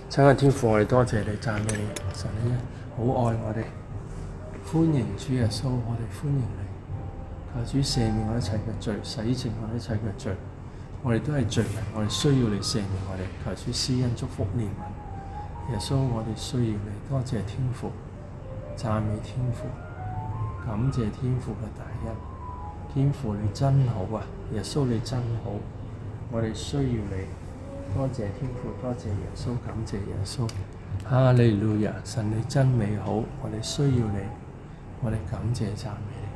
親愛天父，我哋多謝你，讚美你，神你好愛我哋，歡迎主耶穌，我哋歡迎你。求主赦免我一切嘅罪，洗淨我一切嘅罪。我哋都係罪人，我哋需要你赦免我哋。求主施恩祝福憐憫。耶穌，我哋需要你，多謝天父，讚美天父，感謝天父嘅大恩。天父你真好啊，耶穌你真好，我哋需要你。多謝天父，多謝耶穌，感謝耶穌。哈利路亞，神你真美好，我哋需要你，我哋感謝讚美你。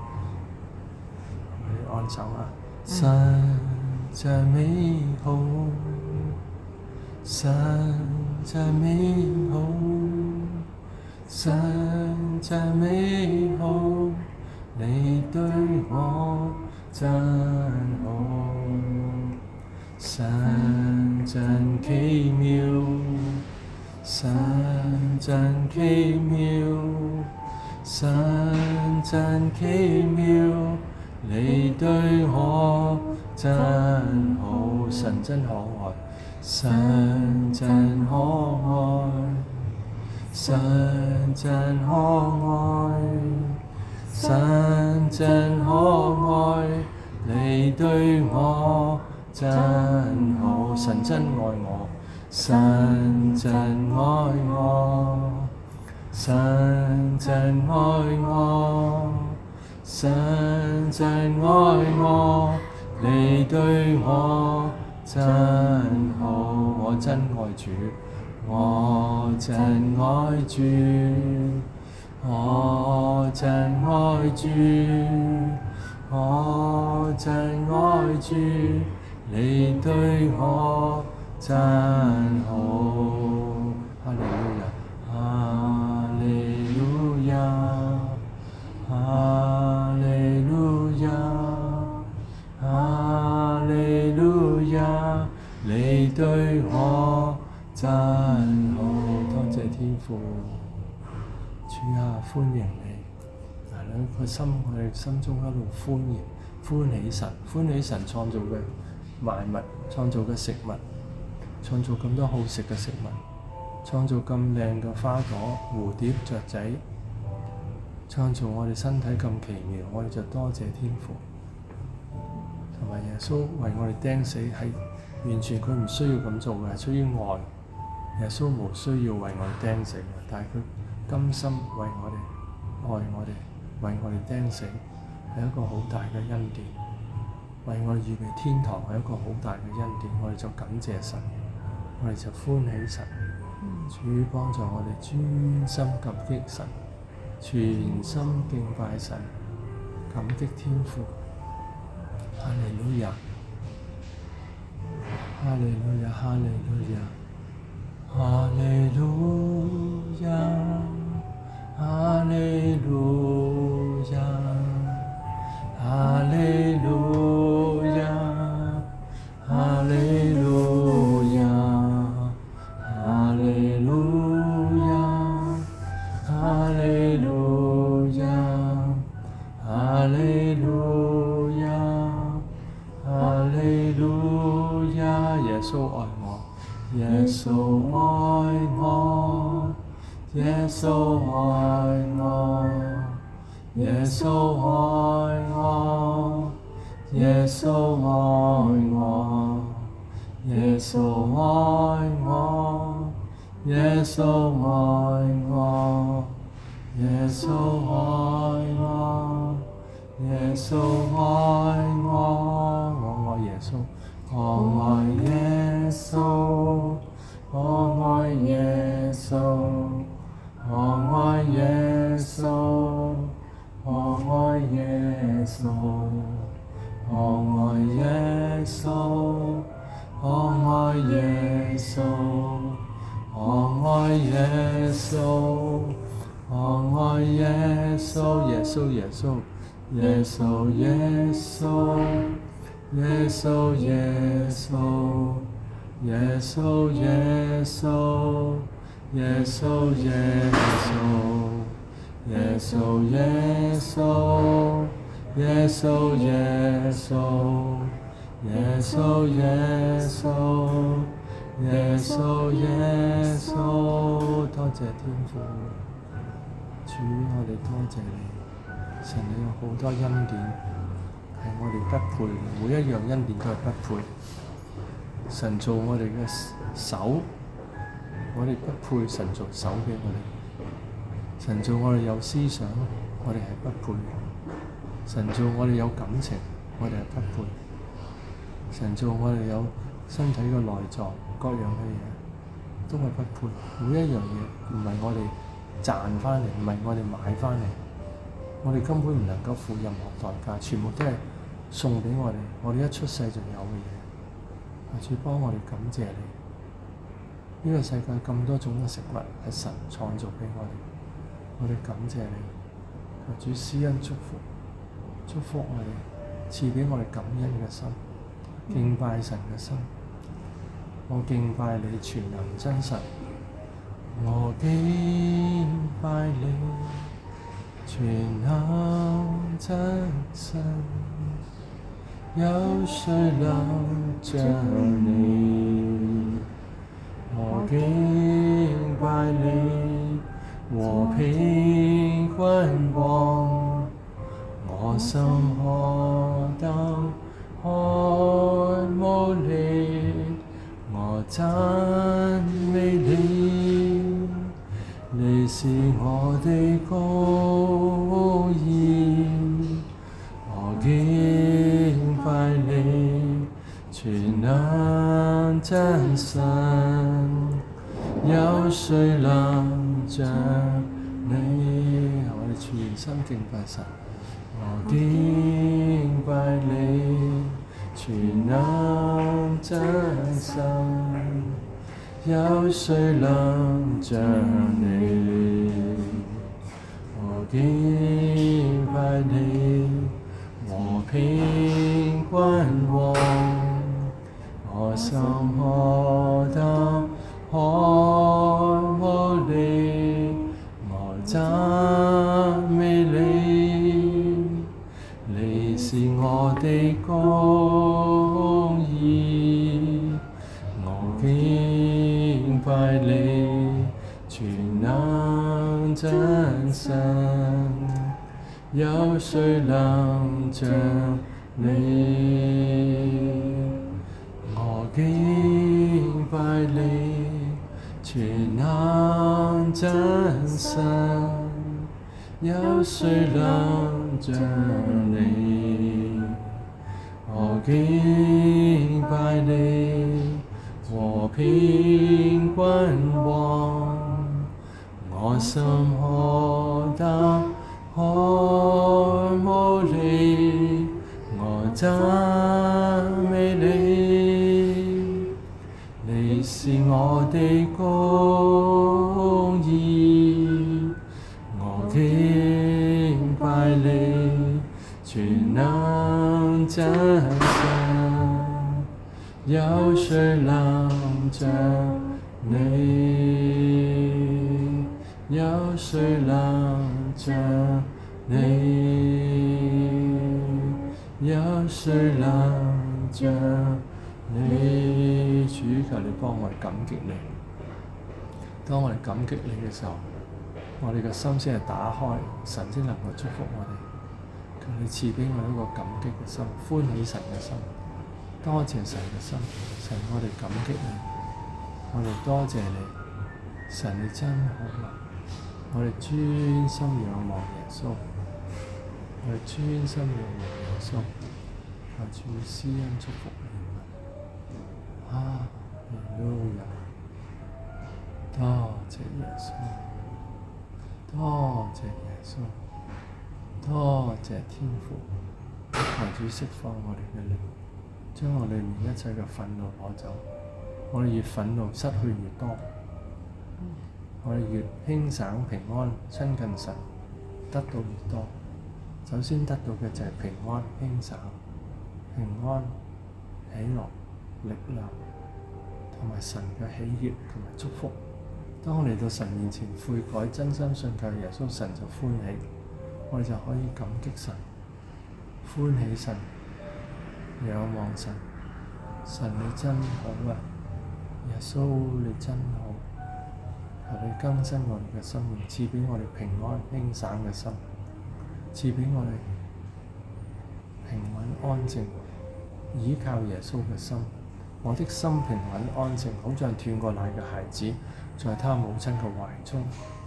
我哋按手啊！神真美好，神真美好，神真美好，你對我真好。神真奇妙，神真奇妙，神真奇妙，你對我真好。神真可愛，神真可愛，神真可愛，神真可愛，你對我真好。神真愛我，神真愛我，神真愛我，神真愛我，你對我真好。我真愛主，我真愛主，我真愛主，我真愛主，你對我真好。哈利路亞，哈利路亞，哈利路亞，哈利路亞，你對我真好。多謝天父，主啊，歡迎你。我哋心中喺度歡喜神，歡喜神創造嘅萬物，創造嘅食物，創造咁多好食嘅食物，創造咁靚嘅花朵、蝴蝶、雀仔，創造我哋身體咁奇妙，我哋就多謝天父。同埋耶穌為我哋釘死，係完全佢唔需要咁做嘅，係出於愛。耶穌無需要為我哋釘死，但係佢甘心為我哋愛我哋，為我哋釘死，係一個好大嘅恩典。為我哋預備天堂係一個好大嘅恩典，我哋就感謝神，我哋就歡喜神。主幫助我哋專心感激神，全心敬拜神，感激天父。哈利路亞，哈利路亞，哈利路亞，哈利路亞，哈利路亞，哈利路亞，哈利路亞，哈利路亞，哈利路亞，哈利路亞，哈利路亞。耶穌愛我，耶穌愛我，耶穌愛我，耶穌愛我，耶穌愛我，耶穌愛我，耶穌愛我，耶穌愛我，耶穌愛我。我愛耶穌，我愛耶穌，我愛耶穌，我愛耶穌，我愛耶穌，我愛耶穌，我愛耶穌，我愛耶穌，我愛耶穌。耶穌，耶穌，耶穌，耶穌，耶穌，耶穌，耶穌，耶穌，耶穌，耶穌，耶穌，耶穌，耶穌，耶穌，耶穌，耶穌， 耶穌耶穌，多謝天父，主我哋多謝你，神你有好多恩典，係我哋不配，每一樣恩典都係不配。神做我哋嘅手，我哋不配神做手俾我哋。神做我哋有思想，我哋係不配。神做我哋有感情，我哋係不配。神做我哋有身體嘅內臟，各樣嘅嘢都係不配。每一樣嘢唔係我哋賺翻嚟，唔係我哋買翻嚟，我哋根本唔能夠付任何代價，全部都係送俾我哋。我哋一出世就有嘅嘢，主幫我哋感謝你。呢個世界咁多種嘅食物係神創造俾我哋感謝你。求主施恩祝福我哋，賜俾我哋感恩嘅心，敬拜神嘅心。我敬拜你全能真神，我敬拜你全能真神，有誰能像你？我敬拜你和平君王，我心何等渴慕你，我讚美你，你是我的公義，我敬拜你全能真神，有誰能像你？我哋全心敬拜神，我敬拜你全能真神，有誰能像你？我敬拜你和平君王，我心何等渴慕你，我讚美你，你是我的公義，我敬拜你全能真神，有誰能像你？我敬拜你全能真神，有誰能像你？我敬拜你和平君王，我心何等渴慕你，我讚美你，你是我的公義，我敬拜你全能真神，有誰能像你？有誰能像你？有誰能像你？主，求你幫我哋感激你。當我哋感激你嘅時候，我哋嘅心先係打開，神先能夠祝福我哋。求你賜俾我一個感激嘅心，歡喜神嘅心，多謝神嘅心。神，我哋感激你，我哋多謝你。神，你真好啊！我哋專心仰望耶穌，我哋專心仰望耶穌，求主施恩祝福你。哈利路亞！多謝耶穌，多謝耶穌，多謝天父，求主釋放我哋嘅靈，將我哋裏面一切嘅憤怒攞走。我哋越憤怒，失去越多。我哋越輕省平安，親近神，得到越多。首先得到嘅就係平安、輕省、平安、喜樂、力量，同埋神嘅喜悅同埋祝福。當我嚟到神面前悔改，真心信靠耶穌，神就歡喜，我哋就可以感激神、歡喜神、仰望神。神你真好啊！ 耶穌你真好，求你更新我哋嘅生命，賜俾我哋平安輕省嘅心，賜俾我哋平穩安靜，倚靠耶穌嘅心。我的心平穩安靜，好像斷過奶嘅孩子，在他母親嘅懷中。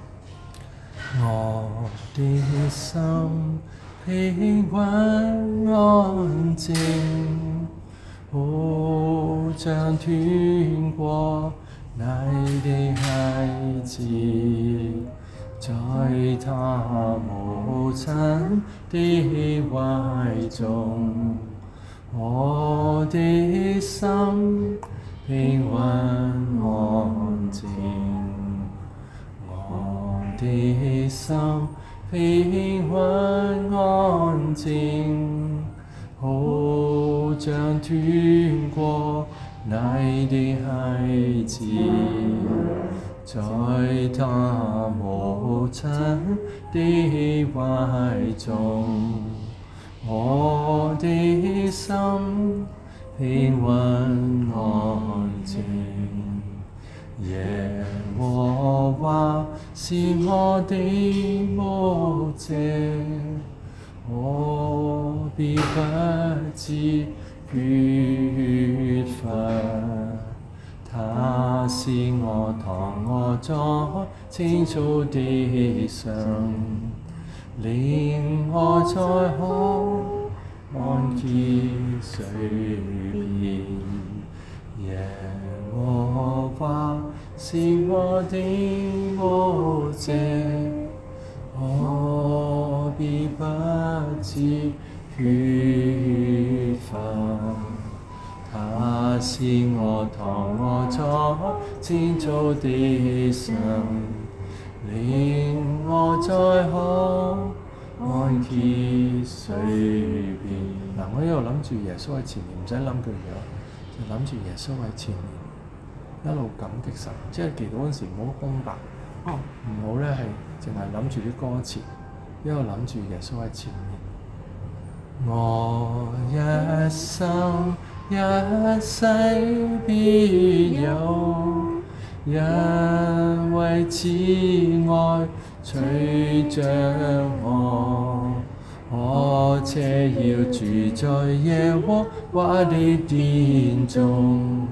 我的心平穩安靜，好像斷過奶的孩子，在他母親的懷中。我的心平穩安靜，我的心平穩安靜，好像斷過奶的孩子，在他母親的懷中。我的心平穩安靜，耶和華是我的牧者，我必不致缺乏。他使我躺臥在青草地上，令我在可安歇水邊。耶和華是我的牧者，我必不致缺乏。他使我躺臥在青草地上，令我在可安歇水邊。嗱，我一路諗住耶穌喺前面，唔使諗佢樣，就諗住耶穌喺前面，一路感激神。即係祈禱嗰陣時唔好空白，唔好咧係淨係諗住啲歌詞，一路諗住耶穌喺前面。我一生一世必有，因為慈愛隨着我且要住在耶和華的殿中，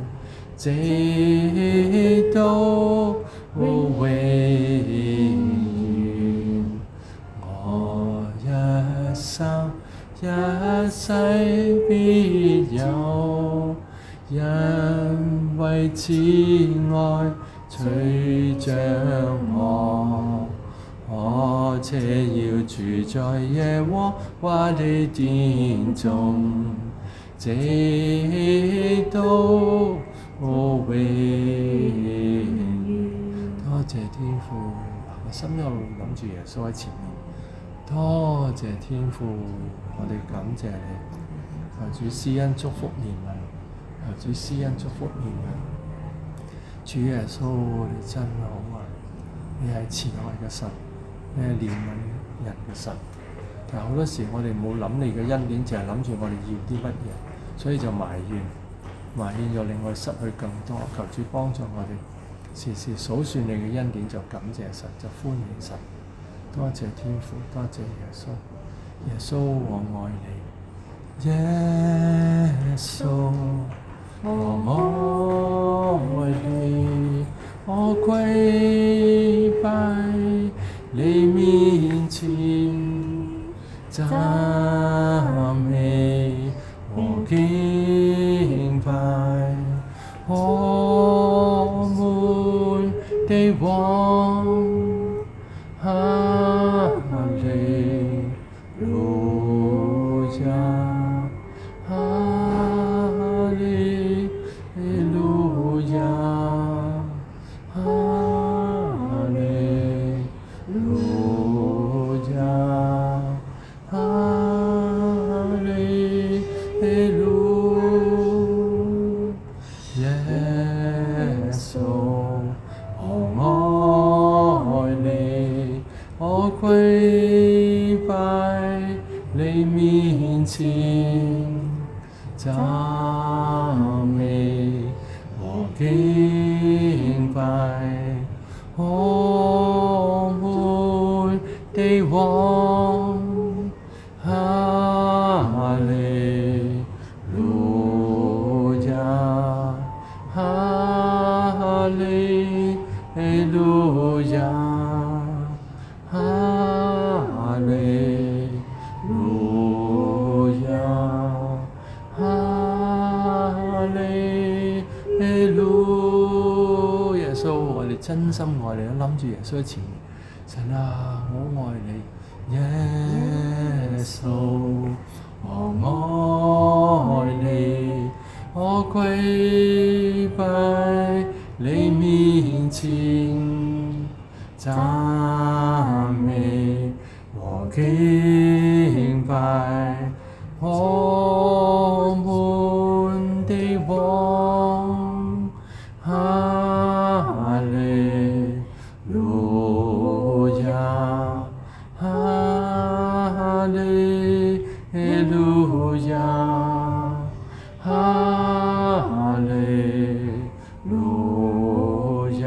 直到永遠。我一生一世必有，因為慈愛隨着我且要住在耶和華的殿中，直到永遠。多謝天父，我心一路諗住耶穌喺前面。多謝天父，我哋感謝你，求主施恩祝福憐憫，求主施恩祝福憐憫。主耶穌，你真好啊！你係慈愛嘅神，你係憐憫人嘅神。但係好多時我哋冇諗你嘅恩典，淨係諗住我哋要啲乜嘢，所以就埋怨又令我哋失去更多。求主幫助我哋，時時數算你嘅恩典，就感謝神，就歡喜神。多謝天父，多謝耶穌，耶穌我愛你，耶穌我愛你，我跪拜你面前，讚美和敬拜，我們的王。哈利路亞，哈利路亞，哈利路亞，哈利路亞。耶穌，我愛你。我跪拜你面前，讚美和敬我們的王，哈利路亞，哈利路亞，哈利路亞，哈利路。耶穌，我哋真心愛你，都諗住耶穌喺前面。神啊，我愛你，耶穌，我愛你，我跪拜你面前，讚美和敬拜我們的王，哈利路亞，哈利路亞，哈利路亞，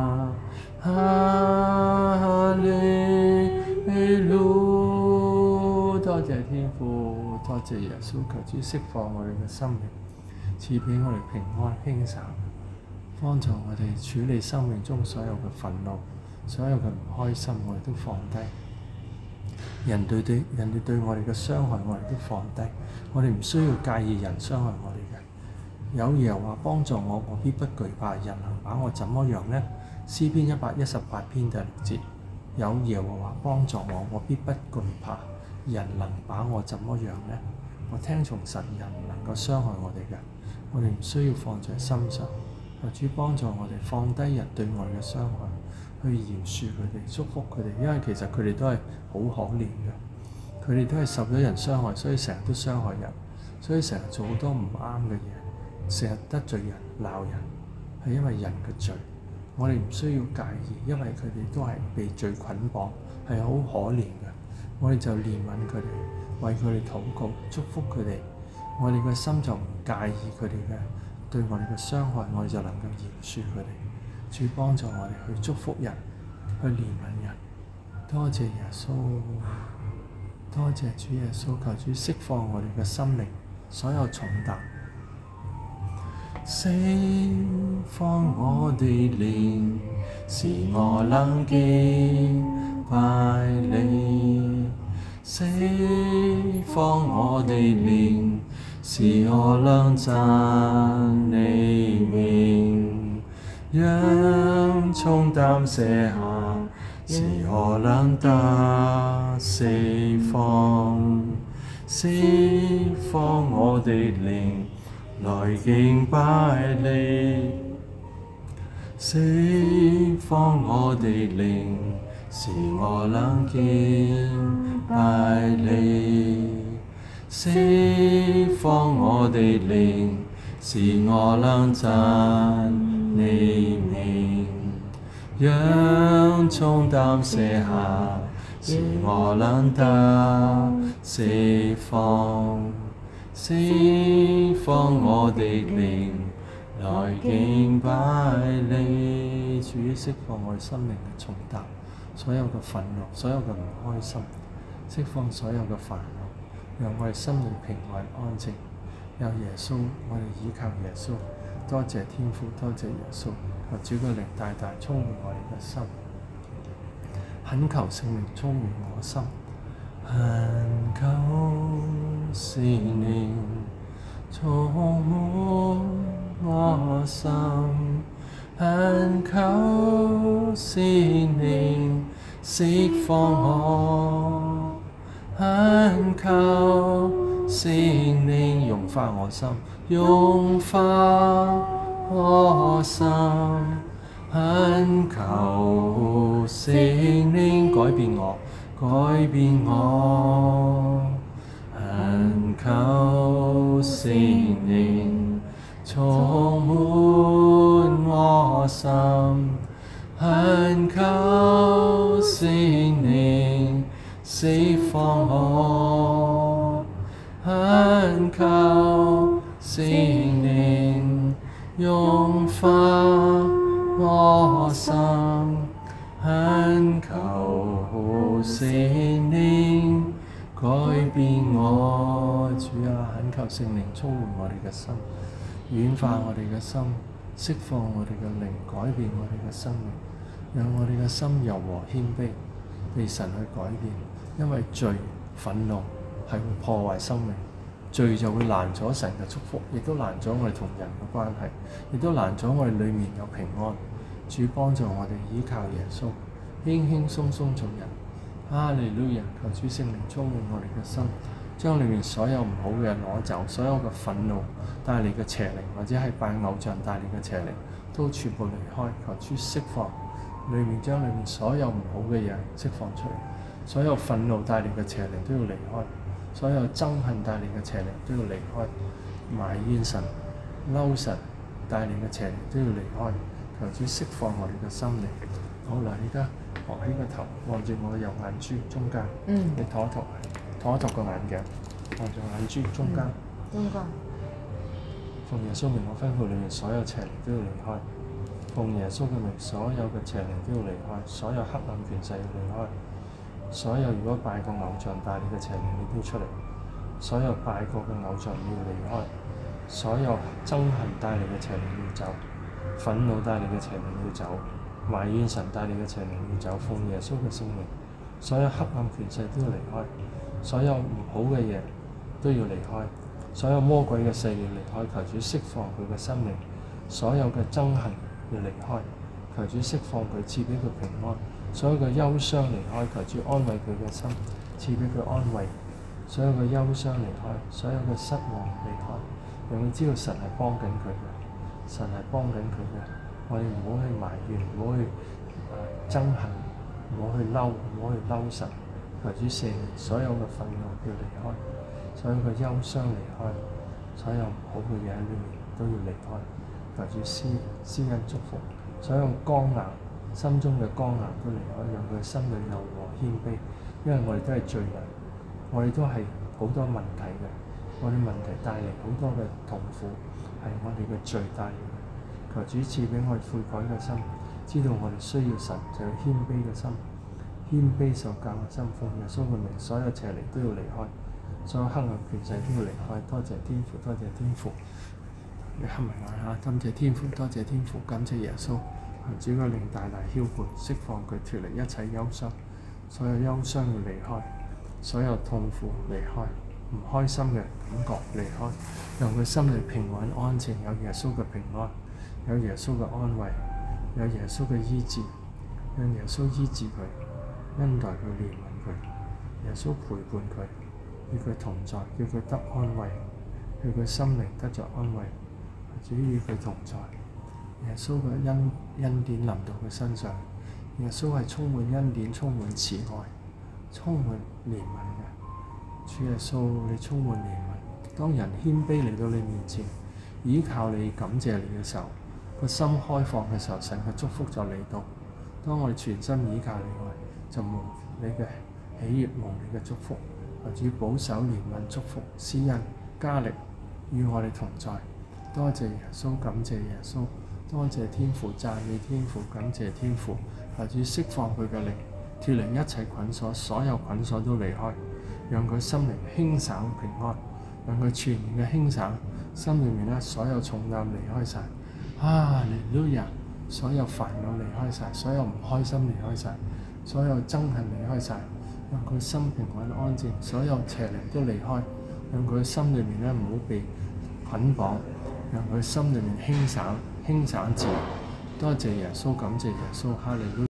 哈利路。多謝天父，多謝耶穌，求主釋放我哋嘅生命，賜俾我哋平安輕省，幫助我哋處理生命中所有嘅憤怒，所有嘅唔開心，我哋都放低。人哋對我哋嘅傷害，我哋都放低。我哋唔需要介意人傷害我哋嘅。有耶和華幫助我，我必不懼怕。人能把我怎麼樣呢？詩篇118篇第6節。有耶和華幫助我，我必不懼怕。人能把我怎麼樣呢？我聽從神，人唔能夠傷害我哋嘅。我哋唔需要放在心上。求主幫助我哋放低人對我哋嘅傷害，去饒恕佢哋，祝福佢哋，因為其實佢哋都係好可憐嘅，佢哋都係受咗人傷害，所以成日都傷害人，所以成日做好多唔啱嘅嘢，成日得罪人、鬧人，係因為人嘅罪。我哋唔需要介意，因為佢哋都係被罪捆綁，係好可憐嘅。我哋就憐憫佢哋，為佢哋禱告，祝福佢哋。我哋嘅心就唔介意佢哋嘅對我哋嘅傷害，我哋就能夠饒恕佢哋。主幫助我哋去祝福人，去憐憫人。多謝耶穌，多謝主耶穌，求主釋放我哋嘅心靈所有重擔，釋放我哋靈，使我能敬拜你。釋放我哋靈，使我能讚你名。讓重擔卸下，使我能得釋放。釋放我哋靈，來敬拜你。釋放我哋靈，使我能敬拜你。釋放我哋靈，使我能讚你名。讓重擔卸下，使我能得釋放。釋放我哋靈，來敬拜你。主釋放我哋心靈嘅重擔，所有嘅憤怒，所有嘅唔開心，釋放所有嘅煩惱，讓我哋心裏平安安靜。有耶穌，我哋依靠耶穌。多謝天父，多謝耶穌，求主嘅靈大大充滿我哋嘅心，懇求聖靈充滿我心，懇求聖靈充滿我心，懇求聖靈釋放我，懇求聖靈融化我心，融化我心，懇求聖靈改變我，改變我，懇求聖靈充滿我心，懇求聖靈釋放我，懇求聖靈融化我心，懇求聖靈改變我。主啊，懇求聖靈充滿我哋嘅心，軟化我哋嘅心，釋放我哋嘅靈，改變我哋嘅生命，讓我哋嘅心柔和謙卑，被神去改變。因為罪、憤怒係會破壞生命，罪就會攔咗神嘅祝福，亦都攔咗我哋同人嘅關係，亦都攔咗我哋裡面有平安。主幫助我哋依靠耶穌，輕輕鬆鬆做人。哈利路亞！求主聖靈充滿我哋嘅心，將裏面所有唔好嘅攞走，所有嘅憤怒帶嚟嘅邪靈，或者係拜偶像帶嚟嘅邪靈，都全部離開。求主釋放裏面，將裏面所有唔好嘅嘢釋放出嚟，所有憤怒帶嚟嘅邪靈都要離開，所有憎恨帶嚟嘅邪靈都要離開，埋怨神、嬲神帶嚟嘅邪靈都要離開。求主釋放我哋嘅心靈。好啦，而家昂起個頭，望住我嘅右眼珠中間。你托一托個眼鏡，望住眼珠中間。奉耶穌名，我吩咐裏面所有邪靈都要離開。奉耶穌嘅名，所有嘅邪靈都要離開，所有黑暗權勢要離開。所有如果拜過偶像帶你嘅邪靈，你都要出嚟。所有拜過嘅偶像要離開。所有憎恨帶嚟嘅邪靈要走，憤怒帶嚟嘅邪靈要走，埋怨神帶嚟嘅邪靈要走。奉耶穌嘅聖名，所有黑暗權勢都要離開，所有唔好嘅嘢都要離開，所有魔鬼嘅勢力要離開。求主釋放佢嘅生命，所有嘅憎恨要離開，求主釋放佢，賜俾佢平安。所有嘅憂傷離開，求主安慰佢嘅心，賜俾佢安慰。所有嘅憂傷離開，所有嘅失望離開，讓佢知道神係幫緊佢嘅，神係幫緊佢嘅。我哋唔好去埋怨，唔好去憎恨，唔好去嬲，唔好去嬲神。求主赦免所有嘅憤怒要離開，所有嘅憂傷離開，所有唔好嘅嘢喺裏面都要離開。求主施恩祝福，所有剛硬心中嘅剛硬都離開，讓佢心裏柔和謙卑。因為我哋都係罪人，我哋都係好多問題嘅，我哋問題帶嚟好多嘅痛苦，係我哋嘅罪帶嚟嘅。求主賜俾我哋悔改嘅心，知道我哋需要神，就要謙卑嘅心，謙卑受教嘅心。奉耶穌嘅名，所有邪靈都要離開，所有黑暗權勢都要離開。多謝天父，多謝天父。你合埋眼嚇，感謝天父，多謝天父，感謝耶穌。主嘅靈大大澆灌，釋放佢脫離一切憂傷，所有憂傷要離開，所有痛苦離開，唔開心嘅感覺離開，讓佢心裏平穩安靜，有耶穌嘅平安，有耶穌嘅安慰，有耶穌嘅醫治，讓耶穌醫治佢，恩待佢，憐憫佢，耶穌陪伴佢，與佢同在，叫佢得安慰，叫佢心靈得着安慰，主與佢同在。耶穌嘅恩典臨到佢身上，耶穌係充滿恩典、充滿慈愛、充滿憐憫嘅。主耶穌，你充滿憐憫。當人謙卑嚟到你面前，依靠你、感謝你嘅時候，個心開放嘅時候，神嘅祝福就嚟到。當我哋全心依靠你，就蒙你嘅喜悅，蒙你嘅祝福。主保守、憐憫、祝福、施恩、加力，與我哋同在。多謝耶穌，感謝耶穌。多謝天父，讚美天父，感謝天父。求主釋放佢嘅靈，脫離一切捆鎖，所有捆鎖都離開，讓佢心靈輕省平安，讓佢全然嘅輕省，心裏面咧所有重擔離開晒。哈利路亞！所有煩惱離開晒，所有唔開心離開晒，所有憎恨離開晒，讓佢心平穩安靜，所有邪靈都離開，讓佢心裏面咧唔好被捆綁，讓佢心裏面輕省自由。多謝耶穌，感謝耶穌，哈利路亞。